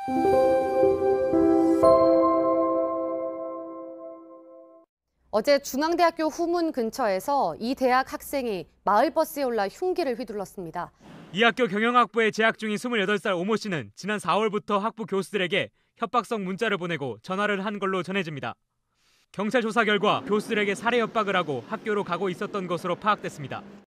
어제 중앙대학교 후문 근처에서 이 대학 학생이 마을버스에 올라 흉기를 휘둘렀습니다. 이 학교 경영학부에 재학 중인 28살 오모 씨는 지난 4월부터 학부 교수들에게 협박성 문자를 보내고 전화를 한 걸로 전해집니다. 경찰 조사 결과 교수들에게 살해 협박을 하고 학교로 가고 있었던 것으로 파악됐습니다.